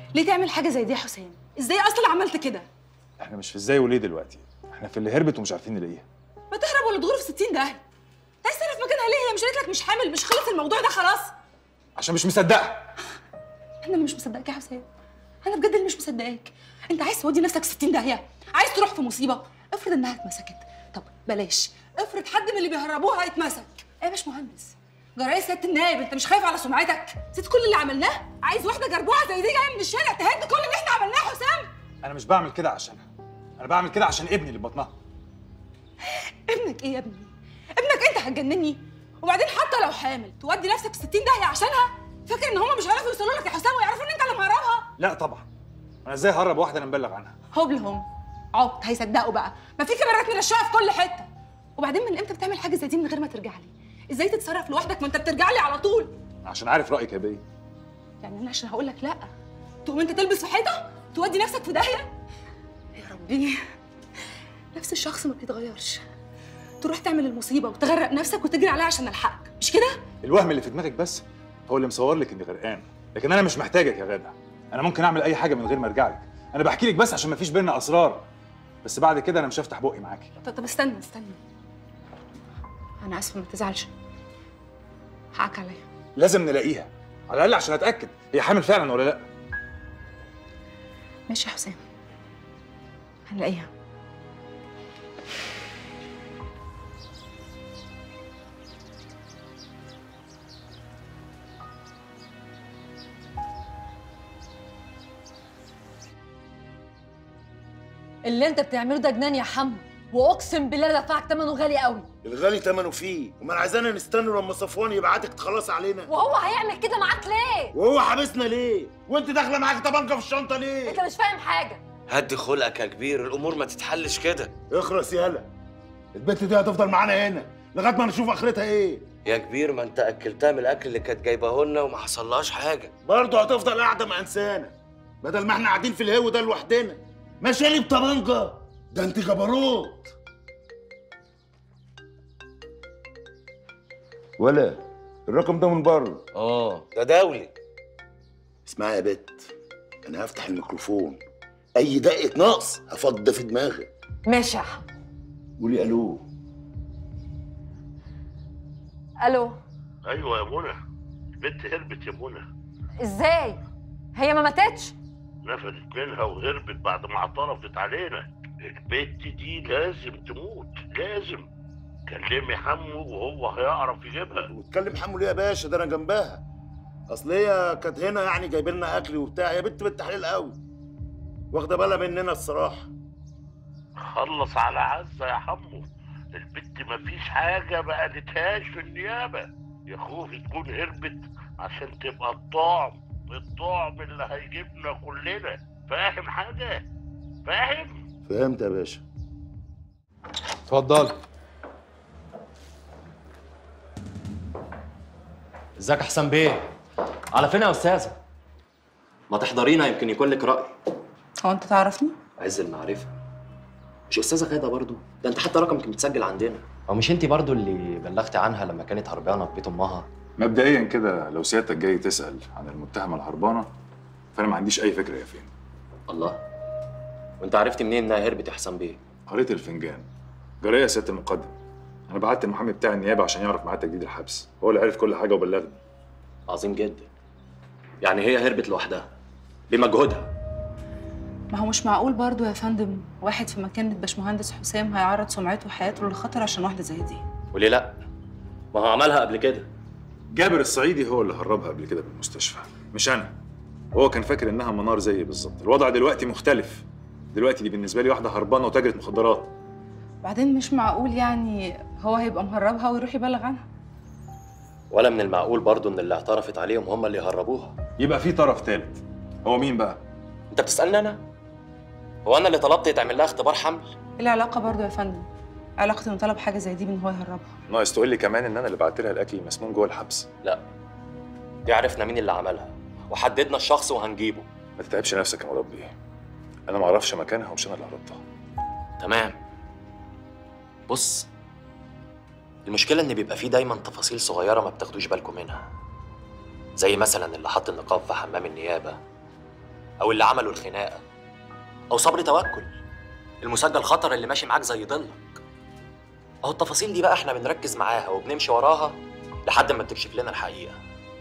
ليه تعمل حاجه زي دي يا حسام؟ ازاي اصلا عملت كده؟ احنا مش في ازاي وليه دلوقتي، احنا في اللي هربت ومش عارفين نلاقيها. ما تهرب ولا تغور في 60 داهيه. انت عايز تعرف مكانها ليه؟ هي مش قالت لك مش حامل؟ مش خلص الموضوع ده خلاص؟ عشان مش مصدقها. انا اللي مش مصدقك يا حسام، انا بجد اللي مش مصدقاك. انت عايز تودي نفسك 60 داهيه؟ عايز تروح في مصيبه؟ افرض انها اتمسكت. طب بلاش، افرض حد من اللي بيهربوها اتمسك. ايه يا باشمهندس؟ جرايه سياده النائب، انت مش خايف على سمعتك؟ نسيت كل اللي عملناه؟ عايز واحده جربوعه زي دي جايه من الشارع تهد كل اللي احنا عملناه يا حسام؟ انا مش بعمل كده عشانها، انا بعمل كده عشان ابني اللي في بطنها. ابنك ايه يا ابني؟ ابنك انت هتجنني؟ وبعدين حتى لو حامل تودي نفسك في 60 داهيه عشانها؟ فاكر ان هم مش هيعرفوا يوصلوا لك يا حسام ويعرفوا ان انت اللي مهربها؟ لا طبعا، انا ازاي ههرب واحده انا مبلغ عنها؟ هبل هم عبط، هيصدقوا بقى. ما في كاميرات مرشقه في كل حته. وبعدين من امتى بتعمل حاجه زي دي من غير ما ترجع لي؟ ازاي تتصرف لوحدك ما انت بترجع لي على طول؟ عشان عارف رايك يا بيه. يعني انا عشان هقول لك لا تقوم انت تلبس في حيطه تودي نفسك في داهيه؟ يا ربي، نفس الشخص ما بيتغيرش. تروح تعمل المصيبه وتغرق نفسك وتجري عليها عشان الحقك، مش كده؟ الوهم اللي في دماغك بس هو اللي مصور لك اني غرقان، لكن انا مش محتاجك يا غاده. انا ممكن اعمل اي حاجه من غير ما ارجع لك. انا بحكي لك بس عشان ما فيش بينا اسرار، بس بعد كده انا مش هفتح بقي معاكي. طب استنى، انا اسفه، ما تزعلش. حقك عليا. لازم نلاقيها على الاقل عشان اتاكد هي حامل فعلا ولا لا. ماشي يا حسام، هنلاقيها. اللي انت بتعمله ده جنان يا حمو، واقسم بالله دفعك ثمنه غالي قوي. الغالي ثمنه فيه، امال عايزانا نستنى لما صفوان يبعتك تخلص علينا؟ وهو هيعمل كده معاك ليه؟ وهو حابسنا ليه؟ وانت داخله معاك طبنجه في الشنطه ليه؟ انت مش فاهم حاجه. هدي خلقك يا كبير، الامور ما تتحلش كده. اخرس يالا، البنت دي هتفضل معانا هنا لغايه ما نشوف اخرتها ايه. يا كبير ما انت اكلتها من الاكل اللي كانت جايباه لنا وما حصلهاش حاجه. برضه هتفضل قاعده مع انسانه بدل ما احنا قاعدين في الهو ده لوحدنا. ماشيه لي بطبنجه؟ ده انت جبروت. ولا الرقم ده من بره؟ ده دولي. اسمعي يا بت، انا هفتح الميكروفون، اي دقه نقص هفض في دماغك. ماشي يا حمو. قولي الو. الو. ايوه يا منى، البنت هربت يا منى. ازاي؟ هي ما ماتتش؟ نفدت منها وهربت بعد ما اعترفت علينا. البنت دي لازم تموت، لازم. كلمي حمو وهو هيعرف يجيبها. وتكلم حمو ليه يا باشا؟ ده انا جنبها. اصل هي كانت هنا يعني جايبه لنا اكل وبتاع. يا بنت حلال قوي، واخده بالها مننا الصراحه. خلص على عزه يا حمو، البنت مفيش حاجه ما قالتهاش في النيابه. يا خوفي تكون هربت عشان تبقى الطعم اللي هيجيبنا كلنا. فاهم حاجه؟ فاهم؟ فهمت يا باشا. اتفضل. ازيك يا حسام بيه؟ على فين يا استاذه؟ ما تحضرينا يمكن يكون لك راي. هو انت تعرفني؟ عز المعرفه. مش استاذه غاده برضو؟ ده انت حتى رقمك متسجل عندنا. او مش انت برضو اللي بلغتي عنها لما كانت هربانه في بيت امها؟ مبدئيا كده لو سيادتك جاي تسال عن المتهمه الهربانه فانا ما عنديش اي فكره هي فين. الله، وانت عرفتي منين انها هربت يا حسام بيه؟ قريت الفنجان. جرايه يا سياده المقدم، انا بعت المحامي بتاع النيابه عشان يعرف ميعاد تجديد الحبس، هو اللي عرف كل حاجه وبلغني. عظيم جدا. يعني هي هربت لوحدها بمجهودها. ما هو مش معقول برضو يا فندم واحد في مكانة باشمهندس حسام هيعرض سمعته وحياته للخطر عشان واحده زي دي. وليه لا؟ ما هو عملها قبل كده. جابر الصعيدي هو اللي هربها قبل كده بالمستشفى، مش انا. وهو كان فاكر انها منار زيي بالظبط. الوضع دلوقتي مختلف. دلوقتي دي بالنسبه لي واحده هربانه وتاجره مخدرات. بعدين مش معقول يعني هو هيبقى مهربها ويروح يبلغ عنها. ولا من المعقول برضو ان اللي اعترفت عليهم هم اللي هربوها. يبقى في طرف ثالث. هو مين بقى؟ انت بتسالني انا؟ هو انا اللي طلبت يتعمل لها اختبار حمل؟ ايه العلاقه برضو يا فندم؟ علاقه انه طلب حاجه زي دي بان هو يهربها؟ ناقص تقول لي كمان ان انا اللي بعت لها الاكل المسموم جوه الحبس. لا، دي عرفنا مين اللي عملها وحددنا الشخص وهنجيبه. ما تتعبش نفسك يا مربي، انا ما اعرفش مكانها ومش انا اللي هربتها. تمام. بص، المشكله ان بيبقى فيه دايما تفاصيل صغيره ما بتاخدوش بالكم منها، زي مثلا اللي حط النقاب في حمام النيابه، او اللي عملوا الخناقه، او صبري توكل المسجل خطر اللي ماشي معاك زي ضلك. اهو التفاصيل دي بقى احنا بنركز معاها وبنمشي وراها لحد ما بتكشف لنا الحقيقه.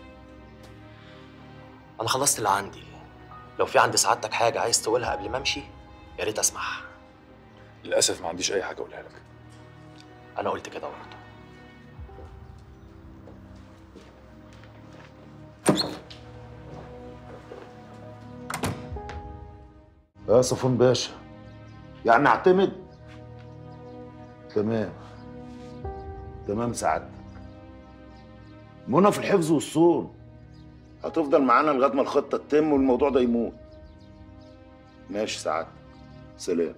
انا خلصت اللي عندي، لو في عند سعادتك حاجه عايز تقولها قبل ما امشي يا ريت اسمعها. للاسف ما عنديش اي حاجه اقولها لك. انا قلت كده برضه. يا صفوان باشا، يعني اعتمد؟ تمام سعادتك. منى في الحفظ والصون، هتفضل معانا لغايه ما الخطه تتم والموضوع ده يموت. ماشي سعادتك، سلام.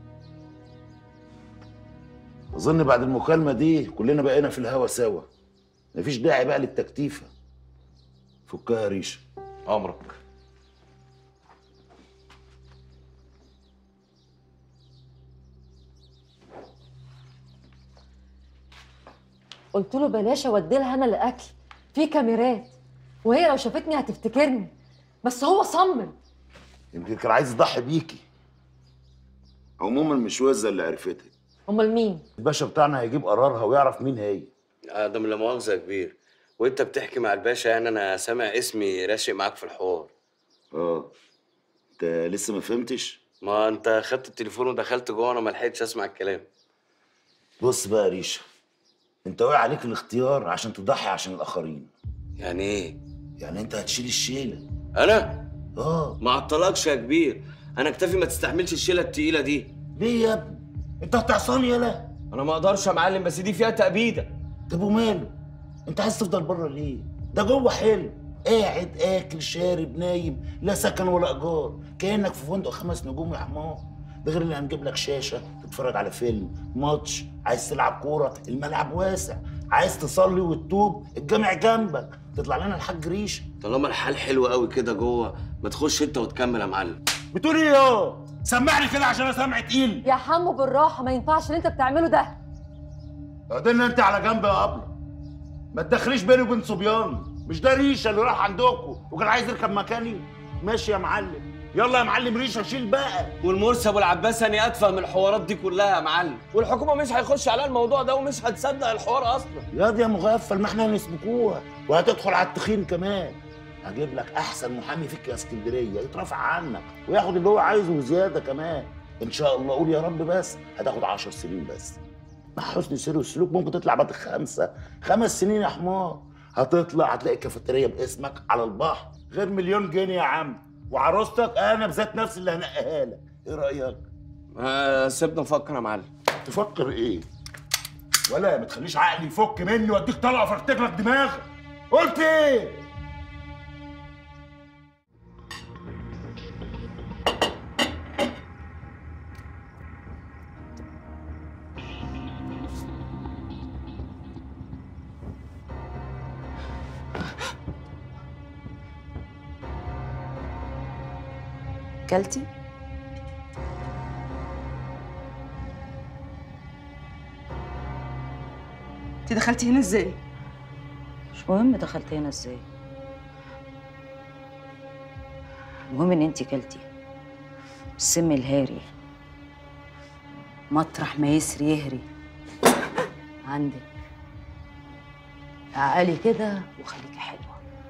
اظن بعد المكالمه دي كلنا بقينا في الهوا سوا، مفيش داعي بقى للتكتيفه. فكها يا ريشه. امرك. قلت له بلاش اودي لها انا الاكل، في كاميرات وهي لو شافتني هتفتكرني، بس هو صمم. يمكن كان عايز يضحي بيكي. عموما مش وزه اللي عرفتك. امال مين؟ الباشا بتاعنا هيجيب قرارها ويعرف مين هي. ده من لا مؤاخذه يا كبير، وانت بتحكي مع الباشا يعني انا سامع اسمي راشق معاك في الحوار. انت لسه ما فهمتش؟ ما انت خدت التليفون ودخلت جوه، انا ما لحقتش اسمع الكلام. بص بقى يا ريشه، انت واقع عليك الاختيار عشان تضحي عشان الاخرين. يعني ايه؟ يعني انت هتشيل الشيله. انا؟ ما عطلكش يا كبير، انا اكتفي ما تستحملش الشيله التقيله دي. ليه يا ابني؟ انت هتعصاني يالا؟ انا ما اقدرش يا معلم، بس دي فيها تأبيده. طب وماله؟ انت عايز تفضل بره ليه؟ ده جوه حلو، قاعد اكل شارب نايم، لا سكن ولا ايجار، كانك في فندق 5 نجوم يا حمار. ده غير اللي هنجيب لك شاشه تتفرج على فيلم، ماتش، عايز تلعب كوره الملعب واسع، عايز تصلي وتتوب الجامع جنبك، تطلع لنا الحاج ريشه. طالما الحال حلو قوي كده جوه، ما تخش انت وتكمل يا معلم. بتقول ايه يا؟ سمعني كده عشان انا سامع تقيل. يا حمو بالراحه، ما ينفعش اللي انت بتعمله ده. بعدين انت على جنب يا ابله، ما تدخليش بيني وبين صبياني. مش ده ريشه اللي راح عندكم وكان عايز يركب مكاني؟ ماشي يا معلم، يلا يا معلم ريشه شيل بقى. والمرسي ابو العباس انا اتفه من الحوارات دي كلها يا معلم، والحكومه مش هيخش عليها الموضوع ده ومش هتصدق الحوار اصلا. يا دي يا مغفل، ما احنا هنسبقوها وهتدخل على التخين كمان. هجيب لك احسن محامي فيك يا اسكندريه يترافع عنك وياخد اللي هو عايزه وزياده كمان ان شاء الله. قول يا رب، بس هتاخد 10 سنين بس. مع حسن السير والسلوك ممكن تطلع بعد 5 سنين يا حمار. هتطلع هتلاقي كافيتيريا باسمك على البحر، غير مليون جنيه يا عم، وعروستك انا بذات نفسي اللي هنقيها لك. ايه رايك؟ سيبنا نفكر يا معلم. تفكر ايه؟ ولا ما تخليش عقلي يفك مني واديك طلقه فرتك لك دماغك. قلت ايه؟ كلتي؟ انت دخلتي هنا ازاي؟ مش مهم دخلت هنا ازاي، المهم ان انتي كلتي السم الهاري. مطرح ما يسري يهري عندك. عقلي كده وخليكي حلوه.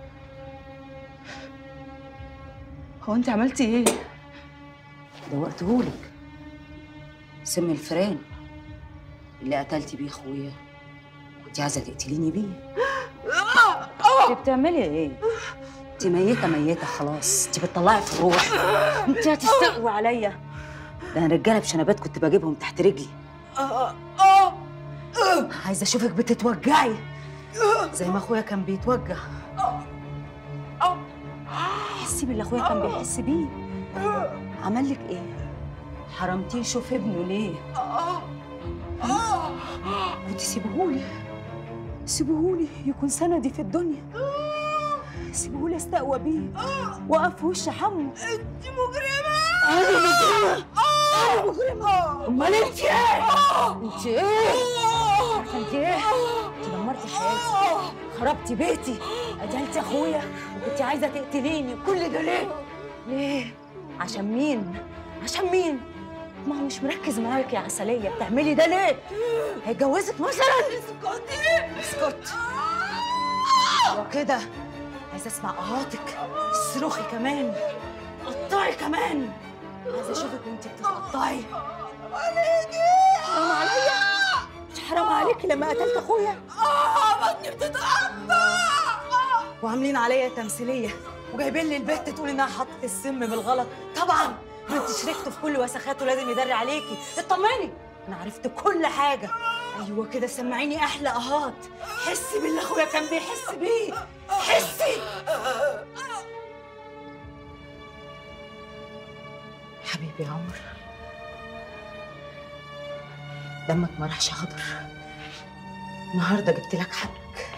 هو انت عملتي ايه؟ دوقتهولك سم الفيران اللي قتلتي بيه اخويا، كنت عايزه تقتليني بيه. انت بتعملي ايه؟ انت ميته خلاص، انت بتطلعي في الروح. انت هتستقوي عليا. ده انا رجاله بشنبات كنت بجيبهم تحت رجلي. عايزه اشوفك بتتوجعي زي ما اخويا كان بيتوجع. حسي باللي اخويا كان بيحس بيه. عمل لك ايه؟ حرمتيه يشوف ابنه ليه؟ وتسيبهولي، سيبهولي يكون سندي في الدنيا. سيبهولي استقوى بيه واقف في وش حمو. انت مجرمه. انا مجرمه. امال انت ايه؟ انت ايه؟ عارفه انت ايه؟ انت دمرتي حياتي، خربتي بيتي، قتلتي اخويا وكنت عايزه تقتليني. كل ده ليه؟ ليه؟ عشان مين؟ عشان مين؟ ما هو مش مركز معاك يا عسلية، بتعملي ده ليه؟ هيتجوزك مثلا؟ اسكتي اسكتي. وكده عايزة اسمع اهاتك، صروخي كمان، قطعي كمان، عايزة اشوفك وانتي بتتقطعي. حرام عليا، مش حرام عليكي لما قتلت اخويا؟ بطني بتتقطع. وعاملين عليا تمثيلية وجايبين لي البت تقول انها حطت السم بالغلط. طبعا ما انت شركته في كل وسخاته، لازم يدري عليكي. اطمني، انا عرفت كل حاجه. ايوه كده، سمعيني احلى اهات، حسي باللي اخويا كان بيحس بيه، حسي. حبيبي يا عمر، دمك ما راحش هدر. النهارده جبت لك حقك،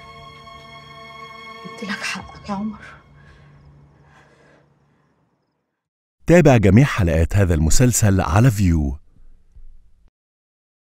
جبت لك حقك يا عمر. تابع جميع حلقات هذا المسلسل على فيو.